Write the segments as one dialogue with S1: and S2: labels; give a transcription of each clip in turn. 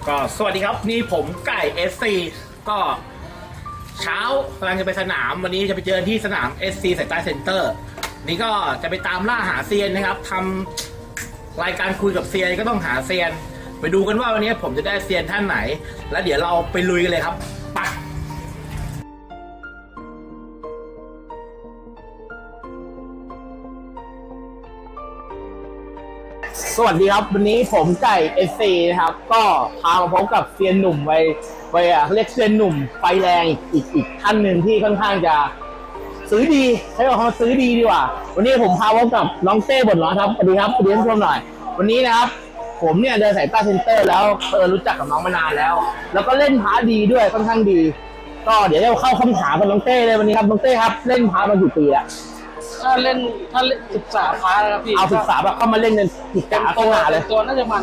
S1: ก็สวัสดีครับนี่ผมไก่ SC ก็เช้ากำลังจะไปสนามวันนี้จะไปเจอที่สนาม SC สายใต้เซ็นเตอร์นี่ก็จะไปตามล่าหาเซียนนะครับทำรายการคุยกับเซียนก็ต้องหาเซียนไปดูกันว่าวันนี้ผมจะได้เซียนท่านไหนแล้วเดี๋ยวเราไปลุยกันเลยครับไปสวัสดีครับวันนี้ผมไก่ SC นะครับก็พามาพบกับเซียนหนุ่มเรียกเซียนหนุ่มไฟแรงอีกท่านหนึ่งที่ค่อนข้างจะซื้อดีใช้คำว่าซื้อดีดีกว่าวันนี้ผมพาพบกับน้องเต้บทน้อยครับสวัสดีครับสวัสดีท่านผู้ชมหน่อยวันนี้นะครับผมเนี่ยเดินสายใต้เซ็นเตอร์แล้วรู้จักกับน้องมานานแล้วก็เล่นพาร์ทดีด้วยค่อนข้างดีก็เดี๋ยวจะเข้าคำถามกับน้องเต้เลยวันนี้ครับน้องเต้ครับเล่นพาร์ทมากี่ปีแล้ว
S2: ถ้าเล่นศึกษาพาร์ทนะครับพี่
S1: เอาศึกษาแบบเข้ามาเล่นในกิจกรรมตัวเลย
S2: ตัวน่าจะมัน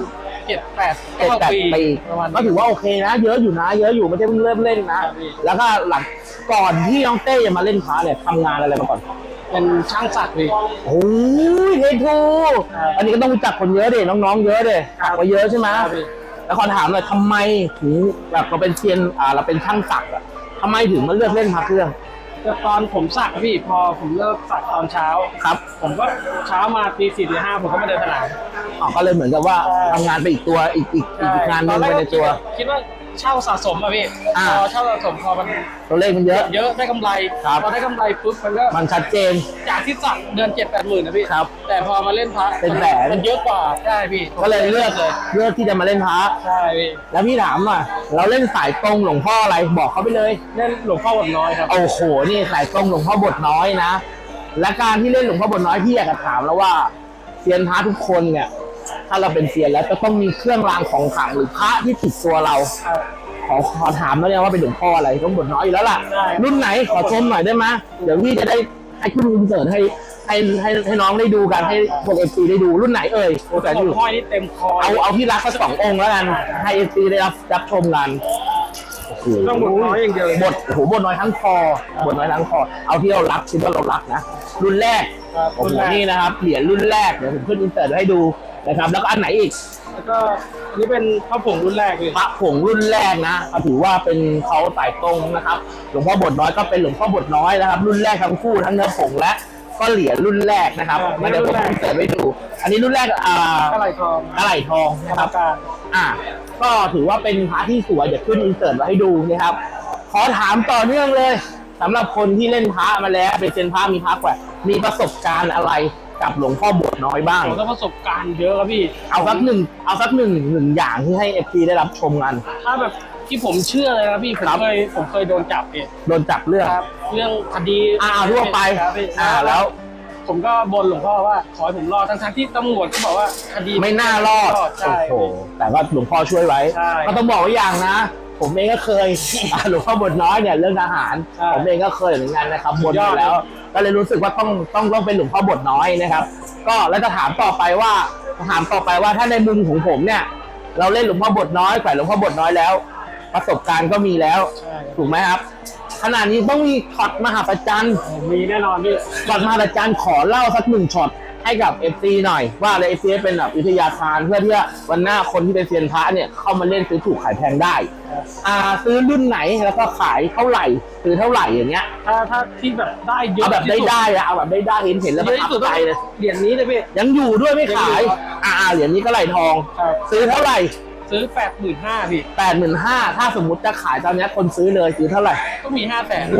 S2: 7-8 ปี
S1: ก็ถือว่าโอเคนะเยอะอยู่ไม่ใช่เพิ่งเริ่มเล่นนะแล้วก็หลังก่อนที่น้องเต้จะมาเล่นพาร์ทเนี่ยทำงานอะไรมาก่อน
S2: เป็นช่างสักพี่
S1: โอ้ยเททูอันนี้ก็ต้องรู้จักคนเยอะดิน้องๆเยอะดิก็เยอะใช่ไหมแล้วขอถามหน่อยทำไมถึงแบบเราเป็นเซียนเราเป็นช่างสักทำไมถึงมาเลือกเล่นพาเครื่อง
S2: ตอนผมสักพี่พอผมเลิกสักตอนเช้า
S1: ครับ
S2: ผมก็เช้ามาตี 4 ตี 5ผมก็มาเดินตลาด
S1: ก็เลยเหมือนกับว่าทำงานไปอีกตัวอีกงานนึงไปในตัว
S2: คิดว่าเช่าสะสมอะพี่พอเช่าสะสมพอมัน
S1: ตัวเลขมันเยอะ
S2: ได้กำไรพอได้กำไรปุ๊บ
S1: มันชัดเจน
S2: จากที่สักเดือน 7-8 หมื่นนะพี่
S1: ครับ
S2: แต่พอมาเล่นพระ
S1: เป็นแสน
S2: มันเยอะกว่าใช่พี่
S1: ก็เลยเลือกที่จะมาเล่นพระ
S2: ใช่พี่
S1: แล้วพี่ถามอ่ะเราเล่นสายตรงหลวงพ่ออะไรบอกเขาไปเลย
S2: เล่นหลวงพ่อบทน้อยครับ
S1: โอ้โหนี่สายตรงหลวงพ่อบทน้อยนะและการที่เล่นหลวงพ่อบทน้อยพี่อยากจะถามแล้วว่าเซียนพระทุกคนเนี่ยถ้าเราเป็นเซียนแล้วจะต้องมีเครื่องรางของขลังหรือพระที่ติดตัวเราขอถามแล้วเนี่ยว่าเป็นหลวงพ่ออะไรต้องบทน้อยอยู่แล้วล่ะรุ่นไหนขอชมหน่อยได้ไหมเดี๋ยวพี่จะได้ให้คุณอินเสิร์ตให้น้องได้ดูกันให้พวกFCได้ดูรุ่นไหนเอ่ย
S2: แต่หลวงพ่อนี่เต็มคอ
S1: เอาที่รักสัก2 องค์แล้วกันให้FCได้รับชมกัน
S2: ต้องบทน้อยอย่างเดียว
S1: บทน้อยทั้งคอบทน้อยทั้งคอเอาที่เรารักคิดว่าเรารักนะรุ่นแรกผมนี่นะครับเหรียญรุ่นแรกเดี๋ยวผมขึ้นอินเสิร์ตให้ดูนะครับแล้วก็อันไหนอีก
S2: แล้วก็นี่เป็นพระผงรุ่นแรกเลย
S1: พระผงรุ่นแรกนะถือว่าเป็นเขาสายตรงนะครับหลวงพ่อบทน้อยก็เป็นหลวงพ่อบทน้อยนะครับรุ่นแรกทั้งคู่ทั้งเนื้อผงและก็เหรียญรุ่นแรกนะครับมาเดี๋ยวผมเสิร์ฟให้ดูอันนี้รุ่นแรก
S2: กระไหล่
S1: ทองนะครับก็ถือว่าเป็นพระที่สวยเดี๋ยวขึ้นอินเสิร์ตมาให้ดูนะครับขอถามต่อเนื่องเลยสำหรับคนที่เล่นพระมาแล้วเป็นเซียนพระมีพระแกว่มีประสบการณ์อะไรกับหลวงพ่อบทน้อยบ้าง
S2: ผมก็ประสบการณ์เยอะครับพี่
S1: เอาสักหนึ่งอย่างที่ให้FCได้รับชมกัน
S2: ถ้าแบบที่ผมเชื่อเลยนะพี่ผมเคยโดนจับ
S1: โดนจับเรื่อง
S2: คดี
S1: ทั่วไปแล้ว
S2: ผมก็บนหลวงพ่อว่าขอให้ผมรอดทั้งที่ตำรวจก็บอกว่าคดี
S1: ไม่น่ารอดโอ้โหแต่ว่าหลวงพ่อช่วยไว้ก็ต้องบอกว่าอย่างนะผมเองก็เคยหลวงพ่อบทน้อยเนี่ยเรื่องทหารผมเองก็เคยเหมือนกันนะครับบนอยู่แล้วก็เลยรู้สึกว่าต้องเป็นหลวงพ่อบทน้อยนะครับก็แล้วจะถามต่อไปว่าถ้าในมุมของผมเนี่ยเราเล่นหลวงพ่อบทน้อยแขวนหลวงพ่อบทน้อยแล้วประสบการณ์ก็มีแล้วถูกไหมครับขณะนี้ต้องมีช็อตมหาประจัน
S2: มีแน่นอนพี่
S1: ช็อตมหาประจันขอเล่าสัก1 ช็อตให้กับ FC หน่อยว่าเลย FC เป็นแบบวิทยาทานเพื่อที่วันหน้าคนที่เป็นเซียนพระเนี่ยเข้ามาเล่นซื้อถูกขายแพงได้ซื้อรุ่นไหนแล้วก็ขายเท่าไหร่ซื้อเท่าไหร่อย่างเงี้ย
S2: ถ้าที่แบบได้เยอะ
S1: เอาแบบได้เอาแบบได้เห็นแล้วประทับใจเลย
S2: เหรียญนี้เลยพี่
S1: ยังอยู่ด้วยไม่ขายเหรียญนี้ก็ไหลทองซื้อเท่าไหร่
S2: ซื้อ 85,000 พี่
S1: 85,000ถ้าสมมุติจะขายตอนนี้คนซื้อเลยซื้อเท่าไหร่
S2: ก็มี 500,000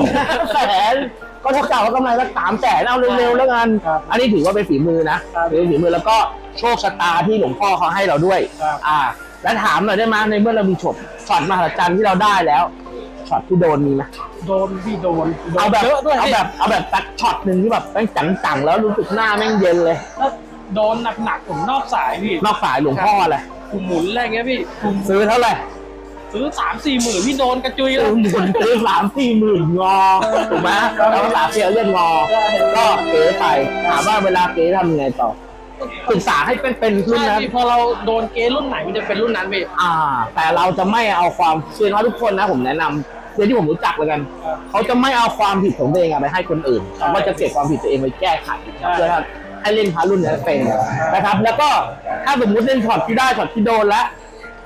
S1: 500,000ก็เท่ากับว่ากำไรสัก300,000เอาเร็วๆแล้วกันอันนี้ถือว่าเป็นฝีมือนะเป็นฝีมือแล้วก็โชคชะตาที่หลวงพ่อเขาให้เราด้วยแล้วถามหน่อยได้ไหมในเมื่อเรามีช็อตมหัศจรรย์ที่เราได้แล้วช็อตที่โดนมีไหม
S2: โดนพี่โดน
S1: เอาแบบตัดช็อตหนึ่งที่แบบแม่งจังๆแล้วรู้สึกหน้าแม่งเย็นเลย
S2: แล้วโดนหนักๆผมนอกสายพี่
S1: นอกสายหลวงพ่ออะไร
S2: หมุนอะไรเงี้ยพี่
S1: ซื้อเท่าไหร่
S2: ซื้อ 3-4 หมื่นพี่โดนกระจุยแล้ว
S1: หมุนซื้อ 3-4 หมื่นงอถูกไหมแล้วภาษาเซียเรียกงอก็เก๋ไปถามว่าเวลาเก๋ทำยังไงต่อศึกษาให้เป็นรุ่นนั้น
S2: พอเราโดนเก๋รุ่นไหนมันจะเป็นรุ่นนั้นพี่
S1: แต่เราจะไม่เอาความเซียนทุกคนนะผมแนะนำเซียนที่ผมรู้จักเลยกันเขาจะไม่เอาความผิดของตัวเองไปให้คนอื่นเขาก็จะเก็บความผิดตัวเองไปแก้ไขเพื่อให้เล่นพารุ่นนี้เป็นนะครับแล้วก็ถ้าสมมติเล่นช็อตที่ได้ช็อตที่โดนแล้ว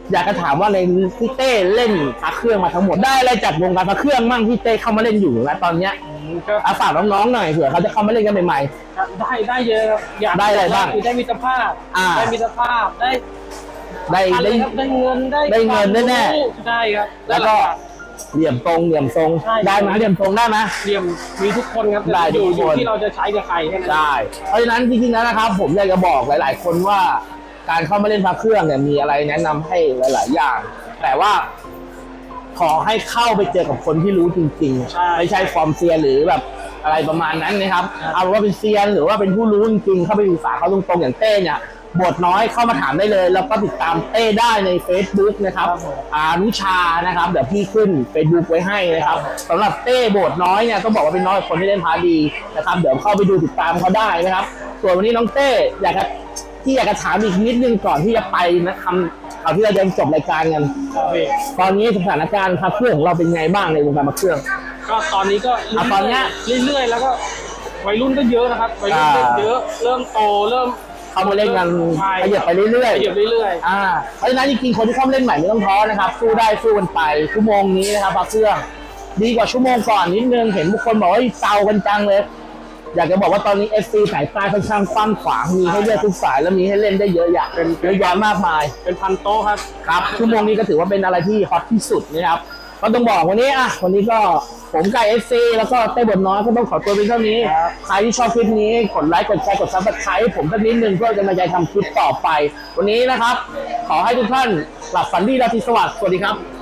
S1: อยากจะถามว่าในพี่เต้เล่นพระเครื่องมาทั้งหมดได้อะไรจากวงการพระเครื่องมั่งที่เต้เข้ามาเล่นอยู่นะตอนเนี้ย
S2: ก็
S1: อาฝากน้องๆหน่อยเผื่อเขาจะเข้ามาเล่นกันใหม่
S2: ได้เยอะครับอยาก
S1: ได้อะไรบ้าง
S2: คือได้มิตรภาพ ได้มิตรภาพได้
S1: ๆได้
S2: อะไรครับได้เงิน
S1: ได้เงินแน่
S2: ๆได้ครับ
S1: แล้วก็เหลี่ยมตรงเหลี่ยมทรง
S2: ใช่
S1: ได้ไหมเหลี่ยมตรงได้ไหม
S2: เหลี่ยมมีทุกคนครับ
S1: ได้
S2: อยู่
S1: ทุกคน
S2: ที่เราจะใช้กับใครแค่นั้น
S1: ได้เพราะฉะนั้นจริงๆแล้วนะครับ ผมอยากจะบอกหลาย ๆ คนว่าการเข้ามาเล่นพระเครื่องเนี่ยมีอะไรแนะนำให้หลาย ๆ อย่าง แต่ว่าขอให้เข้าไปเจอกับคนที่รู้จริงๆไม่ใช่ฟอร์มเซียนหรือแบบอะไรประมาณนั้นนะครับ เอาว่าเป็นเซียนหรือว่าเป็นผู้รู้จริงๆเข้าไปศึกษาเขาตรงๆอย่างเต้เนี่ยบทน้อยเข้ามาถามได้เลย แล้วก็ติดตามเต้ได้ใน Facebook นะครับอานุชานะครับเดี๋ยวพี่ขึ้น Facebook ไว้ให้นะครับสำหรับเต้โบทน้อยเนี่ยต้องบอกว่าเป็นน้อยคนที่เล่นพาดีนะครับเดี๋ยวเข้าไปดูติดตามเขาได้นะครับ ส่วนวันนี้น้องเต้อยากจะถามอีกนิดนึงก่อนที่จะไปนะคำเอาที่เราจะจบรายการกัน
S2: ครับพี่
S1: ตอนนี้สถานการณ์พระเครื่องของเราเป็นไงบ้างในวงการพระเครื่อง
S2: ก็ตอนนี้ก็
S1: ตอนเนี้ย
S2: เรื่อยๆแล้วก็วัยรุ่นก็เยอะนะครับวัยรุ่นก็เยอะเริ่มโตเริ่ม
S1: เข้ามาเล่นกัน
S2: ใช่
S1: ขยับไปเรื่อย
S2: ขยับเรื่อย
S1: เพราะฉะนั้นจริงๆคนที่เข้ามาเล่นใหม่ไม่ต้องท้อนะครับสู้ได้สู้กันไปชั่วโมงนี้นะครับพระเครื่องดีกว่าชั่วโมงก่อนนิดนึงเห็นบุคคลบอกว่าเซากันจังเลย อยากจะบอกว่าตอนนี้ FC สายใต้ค่อนข้างกว้างขวางมีให้เลือกทุกสายแล้วมีให้เล่นได้เยอะอย่างเยอะแยะมากมาย
S2: ๆเป็นพันโต๊ะครับ
S1: ครับชั่วโมงนี้ก็ถือว่าเป็นอะไรที่ฮอตที่สุดนะครับก็ต้องบอกวันนี้วันนี้ก็ผมไก่ FC แล้วก็เต้บทน้อยก็ต้องขอตัวเป็นเท่านี้
S2: ครับ
S1: ใครที่ชอบคลิปนี้กดไลค์กดแชร์กดซับสไครต์ผมสักนิดนึงเพื่อจะมาใจทำคลิปต่อไป วันนี้นะครับ ขอให้ทุกท่านหลับฝันดีราตรีสวัสดิ์สวัสดีครับ